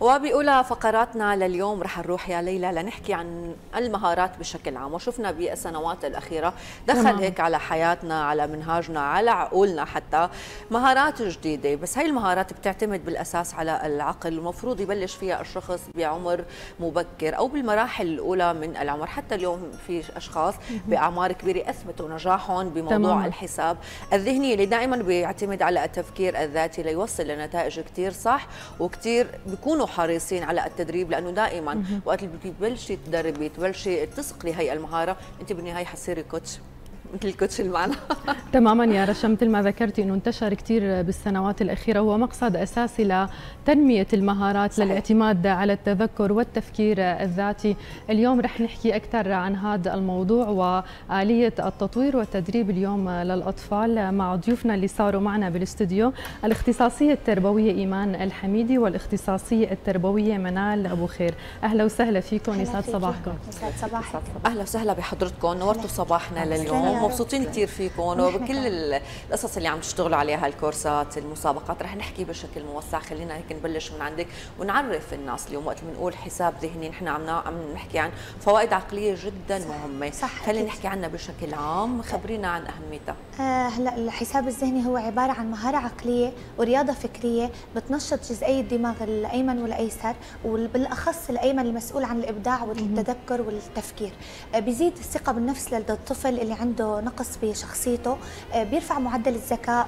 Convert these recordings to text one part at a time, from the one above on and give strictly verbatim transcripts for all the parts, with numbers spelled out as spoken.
وبأولى فقراتنا لليوم رح نروح يا ليلى لنحكي عن المهارات بشكل عام، وشفنا بالسنوات الأخيرة دخل تمام. هيك على حياتنا، على منهاجنا، على عقولنا حتى مهارات جديدة، بس هاي المهارات بتعتمد بالأساس على العقل، المفروض يبلش فيها الشخص بعمر مبكر أو بالمراحل الأولى من العمر. حتى اليوم في أشخاص بأعمار كبيرة أثبتوا نجاحهم بموضوع تمام. الحساب الذهني اللي دائما بيعتمد على التفكير الذاتي ليوصل لنتائج كتير صح، وكتير بيكونوا حريصين على التدريب، لانه دائما وقت اللي بتبلشي تدربي تبلشي تثقلي هي المهاره، انت بالنهايه حتصيري كوتش مثل الكوتش اللي معنا. تماما يا رشا، مثل ما ذكرتي انه انتشر كثير بالسنوات الاخيره، هو مقصد اساسي لتنميه المهارات صحيح. للاعتماد على التذكر والتفكير الذاتي. اليوم رح نحكي اكثر عن هذا الموضوع واليه التطوير والتدريب اليوم للاطفال مع ضيوفنا اللي صاروا معنا بالاستوديو، الاختصاصيه التربويه ايمان الحميدي والاختصاصيه التربويه منال ابو خير. اهلا وسهلا فيكم، يسعد صباحكم. يسعد صباحك. اهلا وسهلا بحضرتكم، نورتوا صباحنا لليوم، مبسوطين كثير فيكم وبكل القصص اللي عم تشتغلوا عليها، الكورسات، المسابقات. رح نحكي بشكل موسع، خلينا هيك نبلش من عندك ونعرف الناس اليوم وقت بنقول حساب ذهني نحن عم عم نحكي عن فوائد عقليه جدا مهمه، خلينا نحكي عنها بشكل عام، خبرينا عن اهميتها. آه هلا الحساب الذهني هو عباره عن مهاره عقليه ورياضه فكريه بتنشط جزئي الدماغ الايمن والايسر، وبالاخص الايمن المسؤول عن الابداع والتذكر والتفكير. آه بيزيد الثقه بالنفس لدى الطفل اللي عنده نقص بشخصيته، بيرفع معدل الذكاء،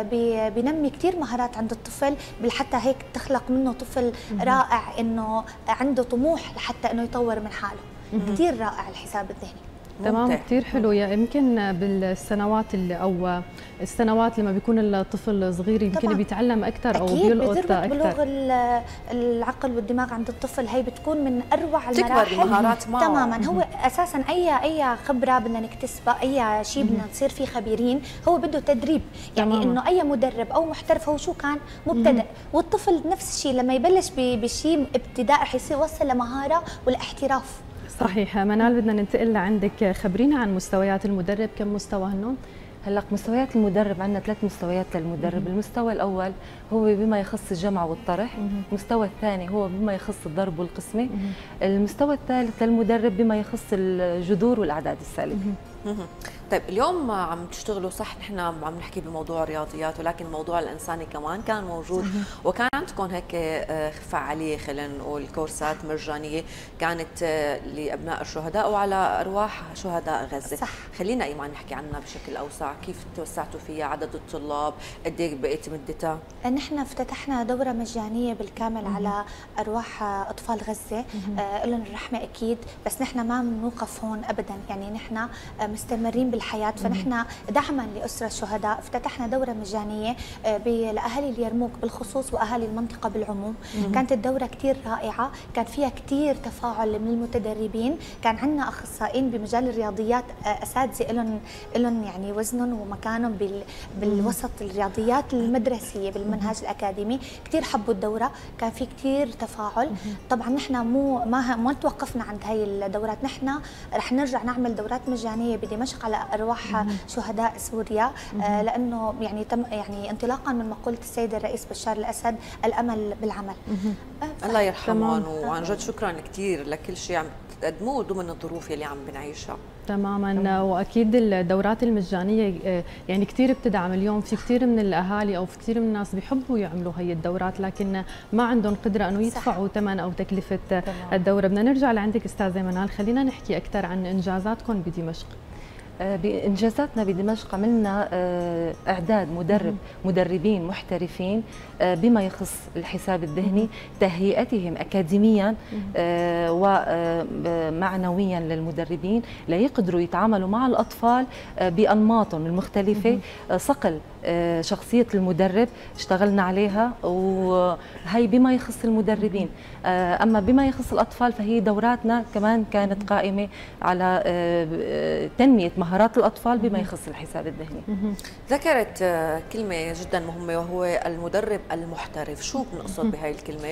بينمي كثير مهارات عند الطفل، حتى هيك تخلق منه طفل رائع انه عنده طموح لحتى انه يطور من حاله. كثير رائع الحساب الذهني. تمام، كثير حلو. يا يمكن بالسنوات اللي او السنوات لما بيكون الطفل صغير يمكن طبعاً. بيتعلم اكثر او بيلقط اكثر. بلوغ العقل والدماغ عند الطفل هي بتكون من اروع المراحل، تكبر المهارات معه تماما. هو اساسا اي اي خبره بدنا نكتسبها، اي شيء بدنا نصير فيه خبيرين، هو بده تدريب. يعني تمام. انه اي مدرب او محترف هو شو كان مبتدئ، والطفل نفس الشيء لما يبلش بشيء ابتداء حيصير يوصل لمهاره والاحتراف. صحيح. منال، بدنا ننتقل لعندك، خبرينا عن مستويات المدرب، كم مستوى هنون؟ هلا مستويات المدرب عندنا ثلاث مستويات للمدرب. المستوى الاول هو بما يخص الجمع والطرح، المستوى الثاني هو بما يخص الضرب والقسمه، المستوى الثالث للمدرب بما يخص الجذور والاعداد السالبه. طيب اليوم عم تشتغلوا صح، نحن عم نحكي بموضوع الرياضيات، ولكن الموضوع الانساني كمان كان موجود، وكان عندكم هيك فعاليه خلينا نقول كورسات مجانيه كانت لابناء الشهداء وعلى ارواح شهداء غزه. صح. خلينا ايمان نحكي عنها بشكل اوسع، كيف توسعتوا فيها، عدد الطلاب، قد ايه بقيت مدتها؟ نحن افتتحنا دوره مجانيه بالكامل مم. على ارواح اطفال غزه، آه لهم الرحمه اكيد، بس نحن ما بنوقف هون ابدا، يعني نحن مستمرين بالحياه. فنحن دعما لاسره الشهداء افتتحنا دوره مجانيه لاهالي اليرموك بالخصوص واهالي المنطقه بالعموم. مم. كانت الدوره كثير رائعه، كان فيها كثير تفاعل من المتدربين، كان عندنا اخصائيين بمجال الرياضيات، اساتذه لهم لهم يعني وزنهم ومكانهم بال بالوسط الرياضيات المدرسيه بالمنهج الاكاديمي. كثير حبوا الدوره، كان في كثير تفاعل. طبعا نحن مو ما ما توقفنا عند هاي الدورات، نحن رح نرجع نعمل دورات مجانيه بدمشق على ارواح شهداء سوريا، آه لانه يعني تم يعني انطلاقا من مقوله السيد الرئيس بشار الاسد، الامل بالعمل. آه الله يرحمهم، وعن جد شكرا كثير لكل شيء عم تقدموه ضمن الظروف اللي عم بنعيشها. تماما. واكيد الدورات المجانيه يعني كثير بتدعم. اليوم في كثير من الاهالي او في كثير من الناس بيحبوا يعملوا هي الدورات، لكن ما عندهم قدره انه يدفعوا ثمن او تكلفه تمام. الدوره. بدنا نرجع لعندك استاذه منال، خلينا نحكي اكثر عن انجازاتكم بدمشق. بإنجازاتنا بدمشق عملنا إعداد مدرب مدربين محترفين بما يخص الحساب الذهني، تهيئتهم أكاديميا ومعنويا للمدربين ليقدروا يتعاملوا مع الأطفال بأنماطهم المختلفة. صقل شخصية المدرب اشتغلنا عليها، وهي بما يخص المدربين. أما بما يخص الأطفال فهي دوراتنا كمان كانت قائمة على تنمية مهارات الأطفال بما يخص الحساب الذهني. ذكرت كلمة جدا مهمة وهو المدرب المحترف، شو بنقصد بهاي الكلمة؟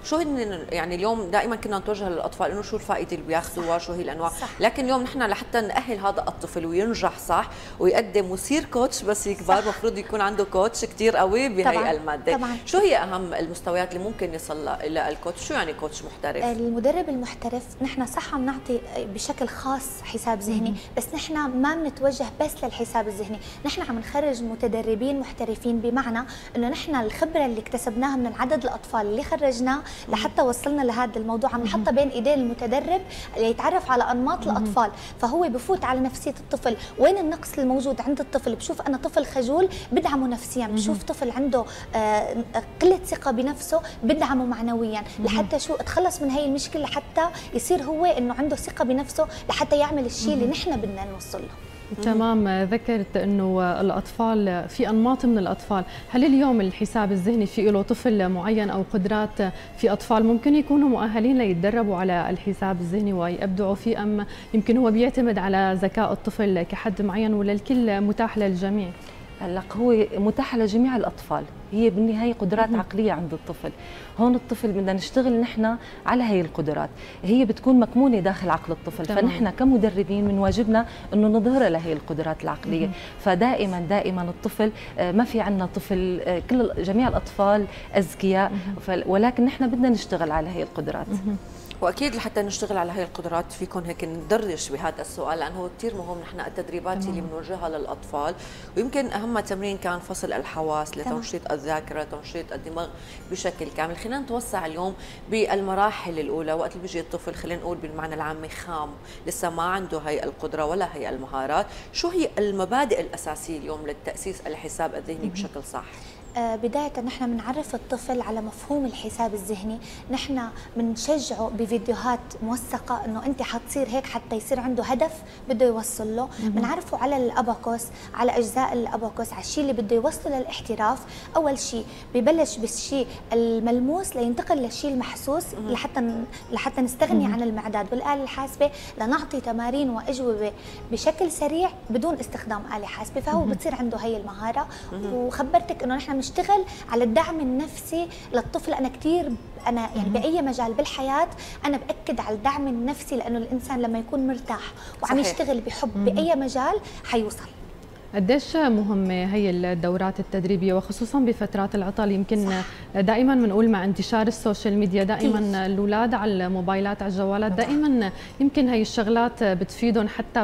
شو هن يعني اليوم دائما كنا نتوجه للاطفال انه شو الفائده اللي بياخذوها، شو هي الانواع، صح. لكن اليوم نحن لحتى نأهل هذا الطفل وينجح صح ويقدم ويصير كوتش بس يكبر المفروض يكون عنده كوتش كثير قوي بهي الماده. طبعاً. شو هي اهم المستويات اللي ممكن يصل الى الكوتش؟ شو يعني كوتش محترف؟ المدرب المحترف نحن صح عم نعطي بشكل خاص حساب ذهني، بس نحن ما بنتوجه بس للحساب الذهني، نحن عم نخرج متدربين محترفين، بمعنى انه نحن الخبره اللي اكتسبناها من العدد الاطفال اللي خرجناه لحتى وصلنا لهذا الموضوع عم نحطها بين ايدين المتدرب ليتعرف على انماط الاطفال، فهو بفوت على نفسيه الطفل، وين النقص الموجود عند الطفل، بشوف انا طفل خجول بدعمه نفسيا، بشوف طفل عنده آه قله ثقه بنفسه بدعمه معنويا، لحتى شو اتخلص من هي المشكله، لحتى يصير هو انه عنده ثقه بنفسه لحتى يعمل الشيء اللي نحن بدنا نوصل له. تمام. ذكرت انه الاطفال في انماط من الاطفال، هل اليوم الحساب الذهني في له طفل معين او قدرات في اطفال ممكن يكونوا مؤهلين ليتدربوا على الحساب الذهني ويبدعوا فيه، ام يمكن هو بيعتمد على ذكاء الطفل كحد معين ولا الكل متاح للجميع؟ هلا هو متاح لجميع الاطفال، هي بالنهايه قدرات مم. عقليه عند الطفل، هون الطفل بدنا نشتغل نحن على هي القدرات، هي بتكون مكمونه داخل عقل الطفل، تمام. فنحن كمدربين من واجبنا انه نظهر لهي القدرات العقليه، مم. فدائما دائما الطفل ما في عندنا طفل، كل جميع الاطفال اذكياء، ولكن نحن بدنا نشتغل على هي القدرات. مم. واكيد لحتى نشتغل على هي القدرات فيكم هيك ندردش بهذا السؤال، لانه هو كثير مهم. نحن التدريبات اللي بنوجهها للاطفال، ويمكن اهم تمرين كان فصل الحواس لتنشيط الذاكره، تنشيط الدماغ بشكل كامل. خلينا نتوسع اليوم بالمراحل الاولى، وقت اللي بيجي الطفل خلينا نقول بالمعنى العامي خام، لسه ما عنده هي القدره ولا هي المهارات، شو هي المبادئ الاساسيه اليوم للتاسيس الحساب الذهني بشكل صح؟ بداية نحن بنعرف الطفل على مفهوم الحساب الذهني، نحن بنشجعه بفيديوهات موثقة انه انت حتصير هيك حتى يصير عنده هدف بده يوصل له، بنعرفه على الاباكوس، على اجزاء الاباكوس، على الشيء اللي بده يوصله للاحتراف. اول شيء ببلش بالشيء الملموس لينتقل للشيء المحسوس، لحتى لحتى نستغني عن المعداد والآلة الحاسبة، لنعطي تمارين واجوبة بشكل سريع بدون استخدام آلة حاسبة، فهو بتصير عنده هي المهارة. وخبرتك انه نحن نشتغل على الدعم النفسي للطفل. انا كثير انا يعني باي مجال بالحياه انا باكد على الدعم النفسي، لانه الانسان لما يكون مرتاح وعم يشتغل بحب باي مجال حيوصل. قديش مهمة هي الدورات التدريبية وخصوصا بفترات العطل؟ يمكن دائما بنقول مع انتشار السوشيال ميديا دائما الأولاد على الموبايلات على الجوالات، دائما يمكن هي الشغلات بتفيدهم حتى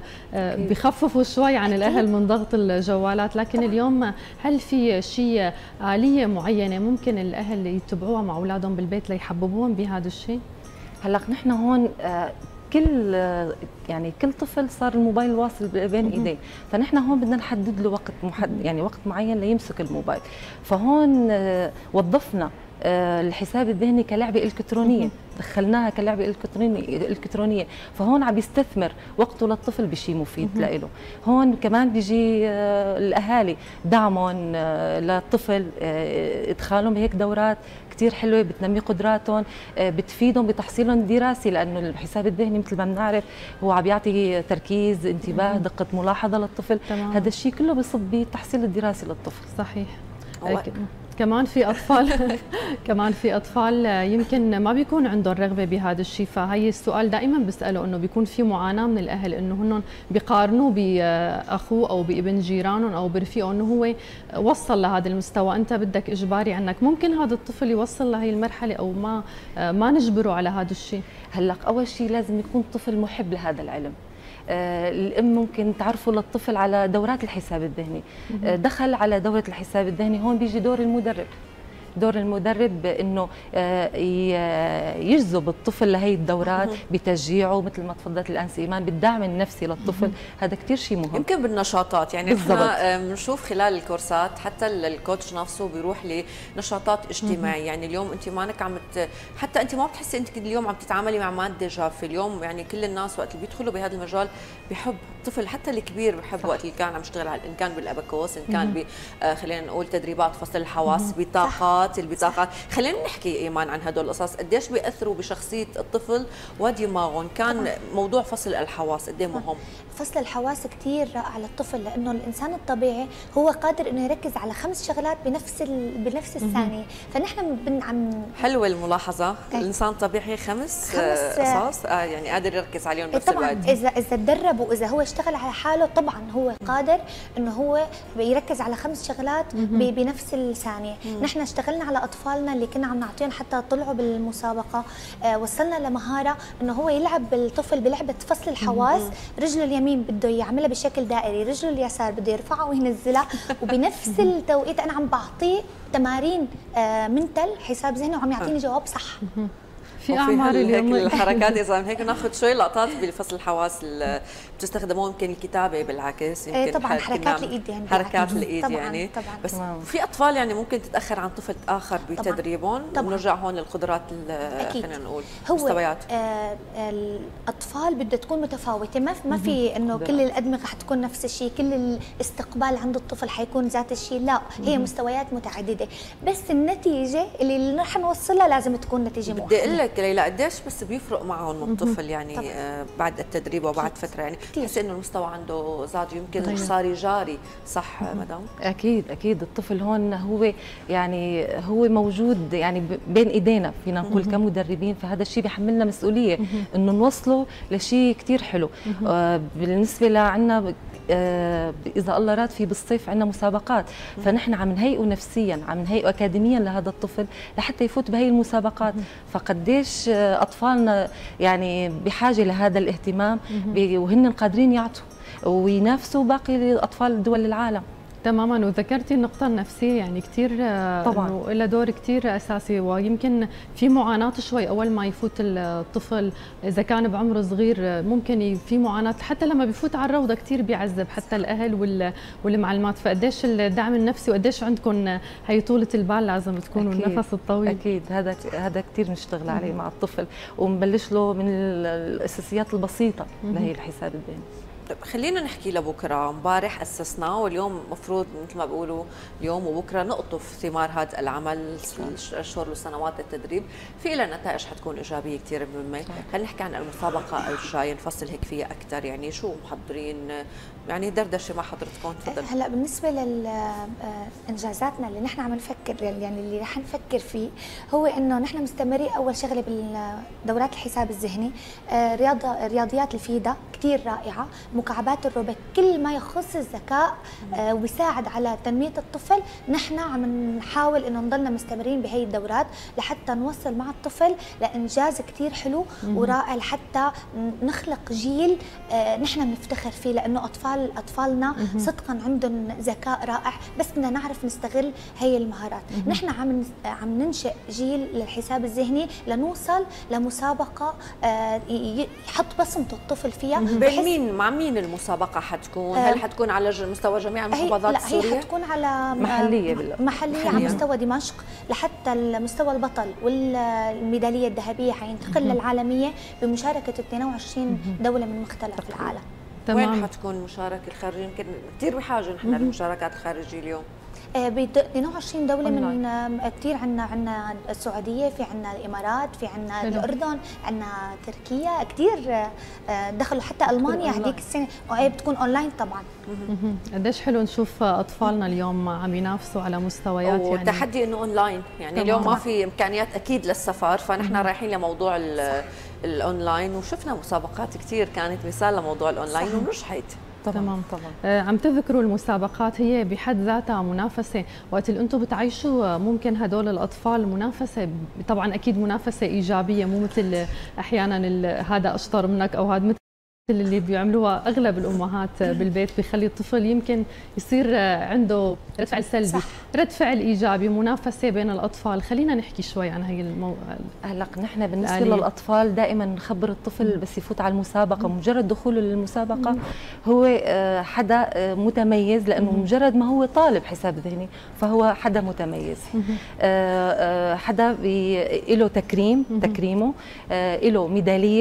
بخففوا شوي عن الأهل من ضغط الجوالات، لكن اليوم هل في شيء آلية معينة ممكن الأهل يتبعوها مع أولادهم بالبيت ليحببوهم بهذا الشيء؟ هلا نحن هون كل يعني كل طفل صار الموبايل واصل بين ايديه، فنحن هون بدنا نحدد له وقت محدد، يعني وقت معين ليمسك الموبايل، فهون وظفنا الحساب الذهني كلعبه الكترونيه، دخلناها كلعبه الكترونيه الكترونيه، فهون عم يستثمر وقته للطفل بشيء مفيد لإله. هون كمان بيجي الاهالي دعمهم للطفل، ادخالهم بهيك دورات كثير حلوه بتنمي قدراتهم، بتفيدهم بتحصيلهم الدراسي، لانه الحساب الذهني مثل ما بنعرف هو عم يعطي تركيز، انتباه، دقه ملاحظه للطفل، تمام. هذا الشيء كله بصب بالتحصيل الدراسي للطفل. صحيح. كمان في اطفال كمان في اطفال يمكن ما بيكون عندهم رغبه بهذا الشيء، فهي السؤال دائما بساله انه بيكون في معاناه من الاهل انه هن بيقارنوا باخوه او بابن جيرانهم او برفيقه انه هو وصل لهذا المستوى، انت بدك اجباري عنك. ممكن هذا الطفل يوصل لهي المرحله او ما ما نجبره على هذا الشيء؟ هلا اول شيء لازم يكون طفل محب لهذا العلم. آه الام ممكن تعرفوا للطفل على دورات الحساب الذهني، آه دخل على دوره الحساب الذهني، هون بيجي دور المدرب. دور المدرب انه يجذب الطفل لهي الدورات بتشجيعه، مثل ما تفضلت الان ايمان، بالدعم النفسي للطفل، هذا كثير شيء مهم. يمكن بالنشاطات، يعني احنا بنشوف خلال الكورسات حتى الكوتش نفسه بيروح لنشاطات اجتماعيه، يعني اليوم انت مانك عم حتى انت ما بتحسي انت اليوم عم تتعاملي مع ماده جافه، اليوم يعني كل الناس وقت اللي بيدخلوا بهذا المجال بحب الطفل، حتى الكبير بحب وقت اللي كان عم يشتغل، ان كان بالاباكوس، ان كان ب خلينا نقول تدريبات فصل الحواس، بطاقات الصفات البطاقات. خلينا نحكي ايمان عن هدول القصص، قديش بياثروا بشخصيه الطفل ودماغهم. كان طبعا. موضوع فصل الحواس قد ايه مهم. فصل الحواس كثير رائع للطفل، لانه الانسان الطبيعي هو قادر انه يركز على خمس شغلات بنفس ال... بنفس الثانيه. فنحن بن عم حلوه الملاحظه. أي. الانسان الطبيعي خمس, خمس قصص آه يعني قادر يركز عليهم بنفس طبعا الوقت. اذا اذا تدرب واذا هو اشتغل على حاله طبعا هو قادر انه هو يركز على خمس شغلات بنفس الثانيه. نحن اشتغلنا على اطفالنا اللي كنا عم نعطيهم حتى طلعوا بالمسابقه، آه وصلنا لمهاره انه هو يلعب بالطفل بلعبه فصل الحواس. رجله اليمين بده يعملها بشكل دائري، رجله اليسار بده يرفعها وينزلها، وبنفس التوقيت انا عم بعطيه تمارين آه منتل حساب ذهني وعم يعطيني جواب صح. في اعمار اليوم الحركات اذا هيك ناخذ شوي لقطات بفصل الحواس اللي بتستخدموه، يمكن الكتابه بالعكس، يمكن طبعا حركات الايد يعني حركات الايد طبعاً يعني طبعاً. بس في اطفال يعني ممكن تتاخر عن طفل اخر بتدريبهم. ونرجع هون للقدرات خلينا نقول مستويات. آه الاطفال بدها تكون متفاوته، ما ما في انه كل الادمغه حتكون نفس الشيء، كل الاستقبال عند الطفل حيكون ذات الشيء، لا هي مستويات متعدده، بس النتيجه اللي رح نوصلها لازم تكون نتيجه موحده. بدي اقول لك ليلى قديش بس بيفرق معهم الطفل يعني آه بعد التدريب وبعد فتره، يعني بحس انه المستوى عنده زاد، يمكن صار جاري صح مدام؟ اكيد اكيد الطفل هون هو يعني هو موجود يعني بين ايدينا فينا نقول كمدربين، فهذا الشيء بيحملنا مسؤوليه انه نوصله لشيء كثير حلو. آه بالنسبه لعنا آه اذا الله راد في بالصيف عندنا مسابقات، فنحن عم نهيئه نفسيا، عم نهيئه اكاديميا لهذا الطفل لحتى يفوت بهي المسابقات. فقديش اطفالنا يعني بحاجه لهذا الاهتمام وهن قادرين يعطوا وينافسوا باقي اطفال دول العالم. تماما. وذكرتي النقطة النفسية يعني كثير طبعا انه لها دور كثير اساسي، ويمكن في معاناة شوي اول ما يفوت الطفل اذا كان بعمر صغير، ممكن في معاناة حتى لما بفوت على الروضة كثير بيعذب حتى الاهل والمعلمات. فقديش الدعم النفسي وقديش عندكم هي طولة البال لازم تكونوا النفس الطويل. اكيد هذا هذا كثير بنشتغل عليه مع الطفل، وبنبلش له من الاساسيات البسيطة لهي الحساب الذهني. طيب خلينا نحكي لبكره. امبارح اسسنا واليوم مفروض مثل ما بيقولوا اليوم وبكره نقطف ثمار هذا العمل، الشهور وسنوات التدريب في لها نتائج حتكون ايجابيه كثير مهمه. خلينا نحكي عن المسابقه الجايه نفصل هيك فيها اكثر، يعني شو محضرين، يعني دردشه مع حضرتكم. تفضل. هلا بالنسبه لانجازاتنا اللي نحن عم نفكر يعني اللي رح نفكر فيه هو انه نحن مستمرين اول شغله بالدورات الحساب الذهني، رياضه رياضيات الفيدا كثير رائعه، مكعبات الروبيك، كل ما يخص الذكاء آه ويساعد على تنميه الطفل. نحن عم نحاول انه نضلنا مستمرين بهي الدورات لحتى نوصل مع الطفل لانجاز كثير حلو ورائع، لحتى نخلق جيل آه نحن بنفتخر فيه، لانه اطفال اطفالنا صدقا عندهم ذكاء رائع، بس بدنا نعرف نستغل هي المهارات. نحن عم عم ننشئ جيل للحساب الذهني لنوصل لمسابقه آه يحط بصمه الطفل فيها. مين مع مين المسابقة حتكون؟ هل حتكون على مستوى جميع المحافظات السورية؟ لا هي حتكون على محلية بالله. محلية على مستوى دمشق، لحتى المستوى البطل والميدالية الذهبية حينتقل للعالمية بمشاركة اثنين وعشرين دولة من مختلف العالم. تمام. وين حتكون المشاركة الخارجية؟ يمكن كثير بحاجة نحن للمشاركات الخارجية اليوم. ب اثنين وعشرين دولة من كثير، عندنا عندنا السعودية، في عندنا الإمارات، في عندنا الأردن، عندنا تركيا، كثير دخلوا حتى ألمانيا هذيك السنة، وهي بتكون أونلاين طبعا. قديش حلو نشوف أطفالنا اليوم عم ينافسوا على مستويات يعني وتحدي إنه أونلاين، يعني اليوم ما في إمكانيات أكيد للسفر، فنحن رايحين لموضوع الأونلاين، وشفنا مسابقات كثير كانت مثال لموضوع الأونلاين ونجحت. تمام طبعا. آه عم تذكروا المسابقات، هي بحد ذاتها منافسه، وقت اللي انتم بتعيشوا ممكن هدول الاطفال منافسه، طبعا اكيد منافسه ايجابيه، مو مثل احيانا هذا اشطر منك او هذا مثل اللي بيعملوها اغلب الامهات بالبيت، بيخلي الطفل يمكن يصير عنده رد فعل سلبي. صح. رد فعل ايجابي، منافسه بين الاطفال. خلينا نحكي شوي عن هي المو... هلا نحن بالنسبه آلية. للاطفال دائما نخبر الطفل بس يفوت على المسابقه، مجرد دخوله للمسابقه هو حدا متميز، لانه مجرد ما هو طالب حساب ذهني فهو حدا متميز، حدا له تكريم، تكريمه له ميداليه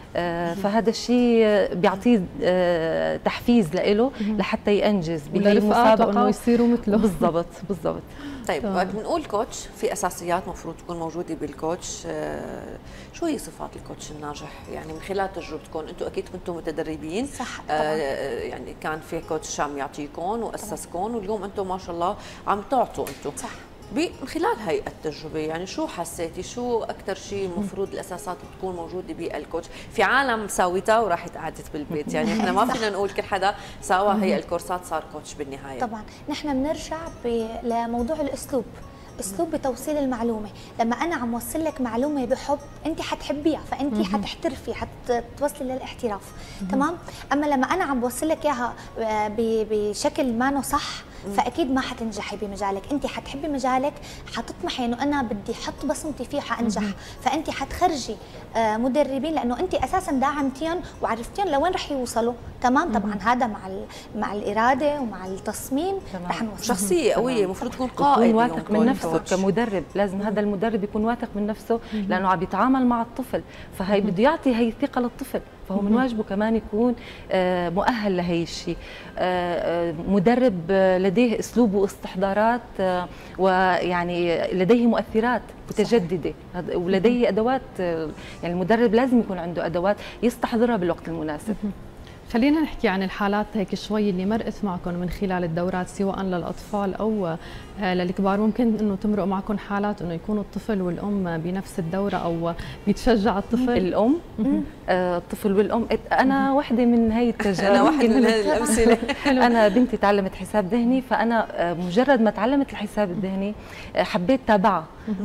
فهذا الشيء بيعطيه تحفيز له لحتى ينجز بهي المسابقه انه يصيروا مثله. بالضبط بالضبط. طيب وقت بنقول كوتش في اساسيات مفروض تكون موجوده بالكوتش، شو هي صفات الكوتش الناجح؟ يعني من خلال تجربتكم انتم اكيد كنتم متدربين صح طبعا. آه يعني كان في كوتش عم يعطيكم واسسكم واليوم انتم ما شاء الله عم تعطوا انتم صح. من خلال هي التجربة يعني شو حسيتي شو أكثر شيء المفروض الأساسات تكون موجودة بالكوتش؟ في عالم ساويتها وراحت قعدت بالبيت، يعني احنا ما فينا نقول كل حدا ساوى هي الكورسات صار كوتش بالنهاية. طبعا نحن بنرجع لموضوع الأسلوب، اسلوب بتوصيل المعلومه. لما انا عم وصل لك معلومه بحب انت حتحبيها، فانت حتحترفي، حتوصلي للاحتراف. تمام. اما لما انا عم بوصل لك اياها بشكل ما صح فاكيد ما حتنجحي بمجالك. انت حتحبي مجالك، حتطمحي انه انا بدي احط بصمتي فيه حانجح، فانت حتخرجي مدربين لانه انت اساسا داعمتيهم وعرفتيهم لوين رح يوصلوا. تمام. طبعا هذا مع مع الاراده ومع التصميم رح نوصل. شخصيه قويه المفروض تكون قائد، يكون واثق من نفسه كمدرب. لازم هذا المدرب يكون واثق من نفسه لانه عم يتعامل مع الطفل، فهي بده يعطي هي الثقه للطفل، فهو من واجبه كمان يكون مؤهل لهي الشيء. مدرب لديه اسلوب واستحضارات ويعني لديه مؤثرات متجدده ولديه ادوات، يعني المدرب لازم يكون عنده ادوات يستحضرها بالوقت المناسب. خلينا نحكي عن الحالات هيك شوي اللي مرقت معكم من خلال الدورات سواء للاطفال او للكبار. ممكن انه تمرق معكم حالات انه يكونوا الطفل والام بنفس الدوره او بيتشجع الطفل الام آه الطفل والام. انا وحده من هي التجارب، انا وحده من هي الامثله. انا بنتي تعلمت حساب ذهني، فانا مجرد ما تعلمت الحساب الذهني حبيت تابعها،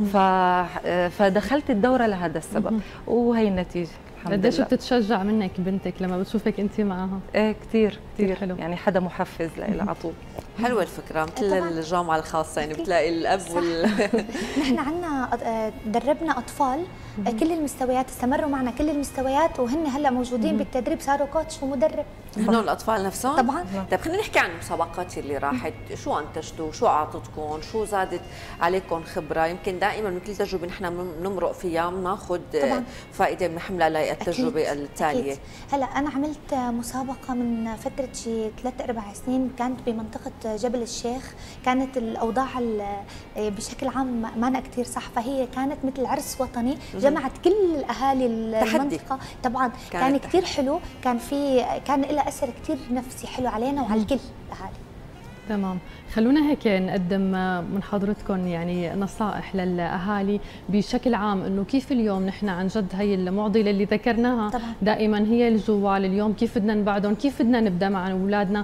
فدخلت الدوره لهذا السبب وهي النتيجه. قديش بتتشجع منك بنتك لما بتشوفك انت معها؟ ايه كثير كثير حلو، يعني حدا محفز لها على طول. حلوه الفكره مثل الجامعه الخاصه، يعني بتلاقي الاب وال نحن عندنا دربنا اطفال كل المستويات، استمروا معنا كل المستويات وهن هلا موجودين بالتدريب، صاروا كوتش ومدرب. هنول الاطفال نفسهم؟ طبعا. طيب خلينا نحكي عن المسابقات اللي راحت، شو انتجتوا؟ شو اعطتكم؟ شو زادت عليكم خبره؟ يمكن دائما من كل تجربه نحن بنمرق فيها بناخذ فائده بنحملها للتجربه التاليه. أكيد. هلا انا عملت مسابقه من فتره شي ثلاث اربع سنين، كانت بمنطقه جبل الشيخ. كانت الاوضاع بشكل عام ما كثير صح، فهي كانت مثل عرس وطني جمعت كل الاهالي المنطقه. طبعا كان, كان كثير حلو، كان في كان لها اثر كثير نفسي حلو علينا وعلى الكل الاهالي. تمام. خلونا هيك نقدم من حضرتكم يعني نصائح للاهالي بشكل عام، انه كيف اليوم نحن عن جد هي المعضله اللي ذكرناها طبعا. دائما هي الجوال. اليوم كيف بدنا نبعدهم؟ كيف بدنا نبدا مع اولادنا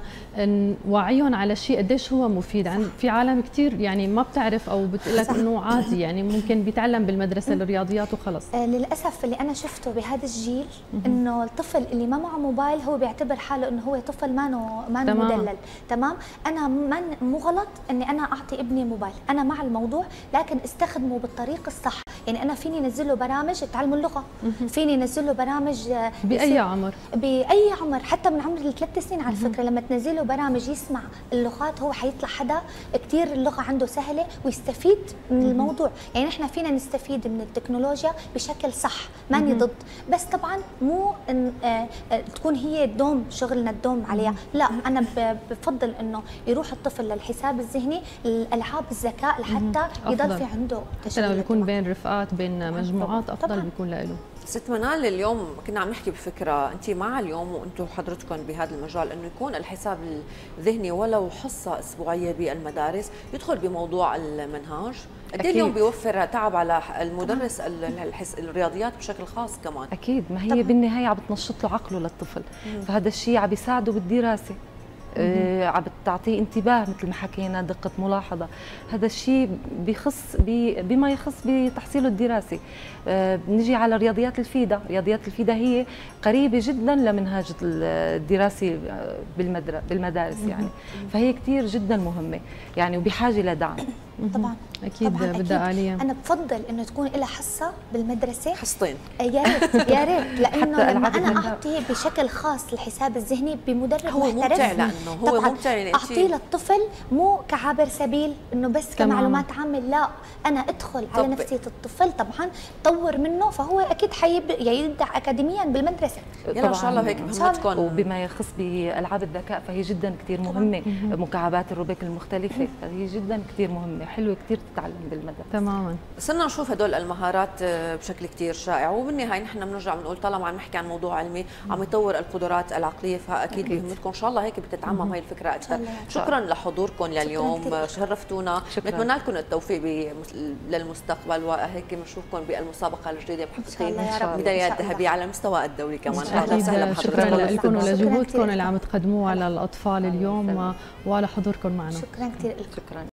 نوعيهم على شيء قديش هو مفيد؟ عن في عالم كثير يعني ما بتعرف او بتقول لك انه عادي، يعني ممكن بيتعلم بالمدرسه الرياضيات وخلص. آه للاسف اللي انا شفته بهذا الجيل انه الطفل اللي ما معه موبايل هو بيعتبر حاله انه هو طفل ما ما مدلل. تمام. انا مو غلط اني انا اعطي ابني موبايل، انا مع الموضوع، لكن استخدمه بالطريق الصح. يعني انا فيني انزل له برامج تعلم اللغه، فيني انزل له برامج باي عمر، باي عمر، حتى من عمر الثلاث سنين على فكره. لما تنزل له برامج يسمع اللغات هو حيطلع حدا كثير اللغه عنده سهله ويستفيد من الموضوع. يعني نحن فينا نستفيد من التكنولوجيا بشكل صح، ماني ضد، بس طبعا مو إن آه تكون هي الدوم شغلنا الدوم عليها، لا انا بفضل انه يروح الطفل للحساب الذهني، الالعاب الذكاء لحتى يضل في عنده تشغيل. حتى لو بيكون بين رفقات بين مجموعات افضل طبعاً. بيكون له. ست منال، اليوم كنا عم نحكي بفكره، انت مع اليوم وانتم حضرتكم بهذا المجال انه يكون الحساب الذهني ولو حصه اسبوعيه بالمدارس يدخل بموضوع المنهاج؟ قد ايه اليوم بيوفر تعب على المدرس الحس... الرياضيات بشكل خاص كمان؟ اكيد، ما هي طبعا. بالنهايه عم بتنشط له عقله للطفل، مم. فهذا الشيء عم بيساعده بالدراسه، آه عم بتعطيه انتباه مثل ما حكينا، دقه ملاحظه. هذا الشيء بيخص بي بما يخص بتحصيله الدراسي. آه بنجي على رياضيات الفيدا. رياضيات الفيدا هي قريبه جدا لمنهاج الدراسي بالمدارس يعني، فهي كثير جدا مهمه يعني وبحاجه لدعم. طبعا اكيد بدها آلية. انا بفضل انه تكون لها حصه بالمدرسه، حصتين يا ريت يا ريت، لانه لما انا اعطي بشكل خاص الحساب الذهني بمدرب هو محترف ممتع لانه انه هو ممتع يعني اعطيه للطفل مو كعابر سبيل انه بس كمعلومات عامه، لا انا ادخل على نفسيه الطفل طبعا طور منه، فهو اكيد حيبدع اكاديميا بالمدرسه. يلا ان شاء الله هيك بهمتكم. وبما يخص بالعاب الذكاء فهي جدا كثير مهمه، مكعبات الروبيك المختلفه فهي جدا كثير مهمه، حلوه كثير تتعلم بالمدرسه. تماما. صرنا نشوف هدول المهارات بشكل كثير شائع، وبالنهايه نحن بنرجع بنقول طالما عم نحكي عن موضوع علمي عم يطور القدرات العقليه، فاكيد بهمتكم ان شاء الله هيك بتتعمم هاي الفكره اكثر. شكرا لحضوركم لليوم، شرفتونا، نتمنى لكم التوفيق للمستقبل، وهيك بنشوفكم بالمسابقه الجديده بحقيقه ميداليات ذهبيه على المستوى الدولي كمان. اهلا وسهلا. شكرا لكم ولجهودكم اللي عم تقدموها للاطفال اليوم وعلى حضوركم معنا. شكرا كثير لكم. شكرا.